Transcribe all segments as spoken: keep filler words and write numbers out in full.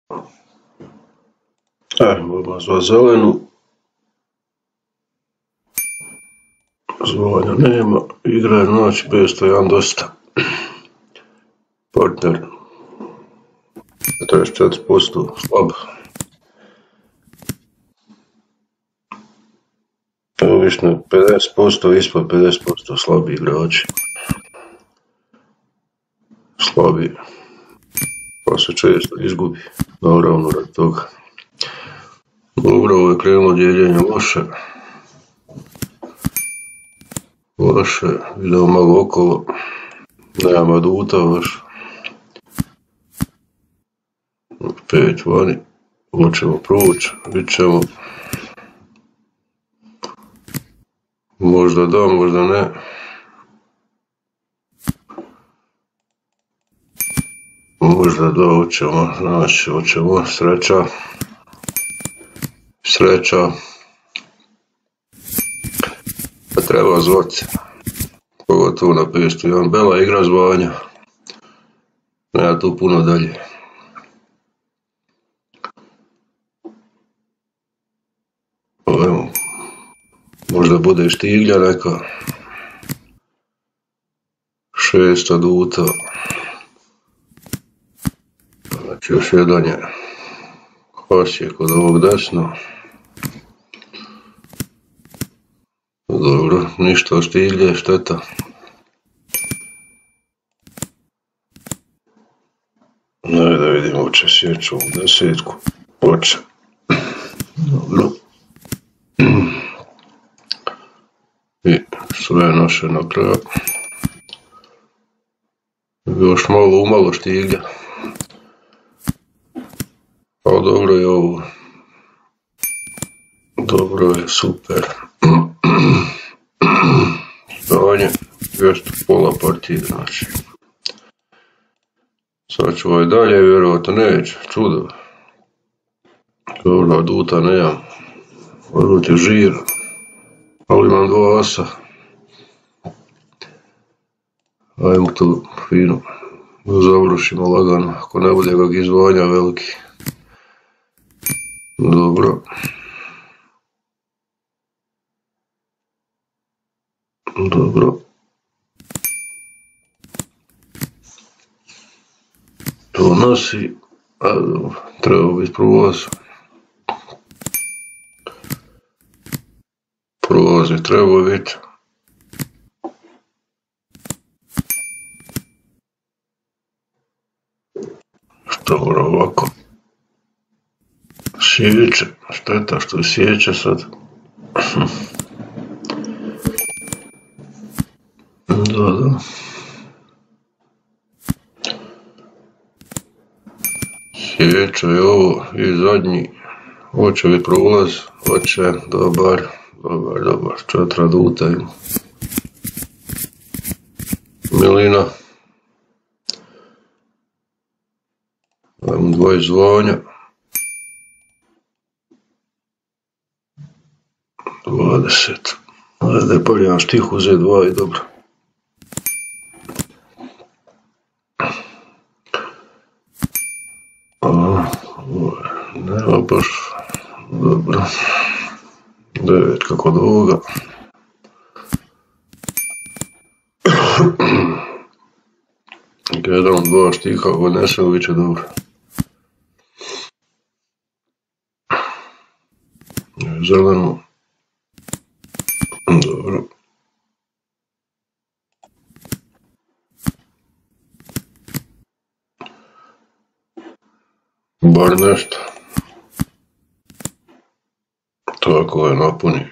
E, mogu zvat zelenu. Zvanja nema, igra je znači petsto jedan dosta. Partner četrdeset četiri posto slab. Obično pedeset posto, ispod pedeset posto slabi igrači. Slabi. Pa se često izgubi. Naravno rad toga. Dobro, ovo je krenulo dijeljenje loše. Loše, idemo malo okolo. Nema aduta baš. Pet vani. Hoćemo proći, vidit ćemo. Možda da, možda ne. Možda da, hoćemo, znači, hoćemo, sreća. Sreća. Pa treba zvati. Pogotovo na petsto jedan. Bela igra zvanja. Nema tu puno dalje. Evo. Možda bude štiglja neka. Šest aduta. Znači još jedan je. Pas je kod ovog desno. Dobro, ništa od štiglje, šteta. Ne, da vidimo, hoće sjeći ovu desetku. Hoće. Dobro. I sve naše na kraju. Još malo umalo štiglja. Ali dobro je ovo. Dobro je, super. Stanje, dvjesto pola partije, znači. Sad ću ovaj dalje, vjerovatno neće, čudo. Dobro, aduta nemam. Adut je žir. Ali imam dva asa. Ajmo to fino. Završimo lagano, ako ne bude kak izvanja veliki. Dobro. Dobro. To nosi, a dobro, treba biti prolaz. Prolaz je treba biti. Što mora ovako. Sjeće, šteta što je sjeće sad. Da, da. Sjeća je ovo i zadnji. Hoće li prolaz? Hoće, dobar, dobar, dobar. Četra aduta ima. Milina. Ajmo dva izvanja. dvadeset. Ajde, pa jedan štih uze dva i dobro. Nema baš dobro. Devet kako od ovoga. Jedan, dva štiha, ako nese, bit će dobro. Zeleno. Dobro. Bar nešto. Tako je napuni.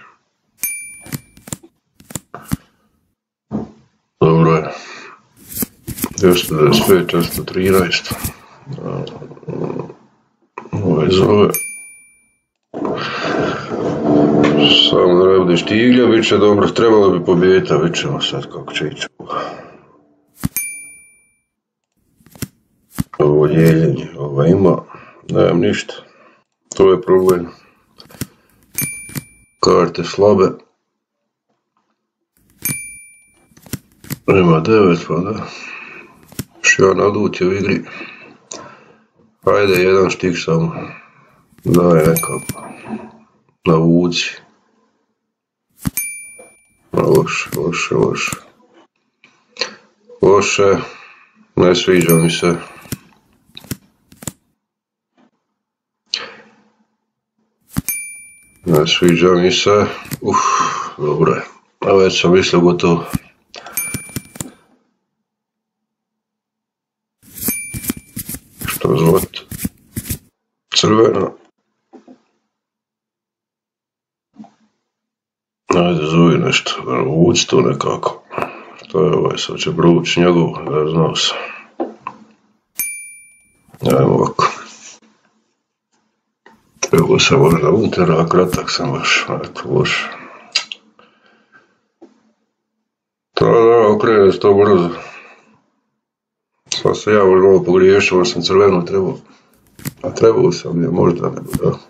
Dobro je. dvjesto devedeset pet, četiristo trinaest. Ovo je zove. Samo da ne bude štiglja, bit će dobro. Trebalo bi pobijeti, a vidit ćemo sad kako će ići. Ovo dijeljenje, ovo ima. Nemam ništa. To je problem. Karte slabe. Ima devet, pa da. Još jedan adut je u igri. Ajde, jedan štik samo. Daj nekako. Navuci. Loše, loše, loše. Loše. Ne sviđa mi se. Ne sviđa mi se. Uf, dobro je. A već sam mislio gotovo. Što zvat? Crvena. Ajde, zovi nešto. Uvuci to nekako. To je ovaj, sad će provući njegov, ja znao sam. Ajmo ovako. Trebalo sam možda unutar, a kratak sam baš, eto, loše. To da, okrene se to brzo. Sva se ja možda ovo pogriješio, sam crvenu trebao. A trebao sam je, možda nego da.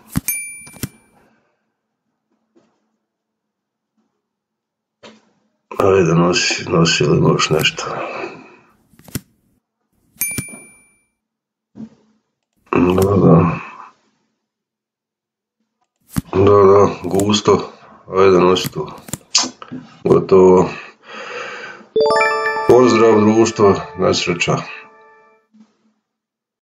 Ajde, nosi, nosi ili možeš nešto. Da, da. Da, da, gusto. Ajde, nosi to. Gotovo. Pozdrav društva, nesreća.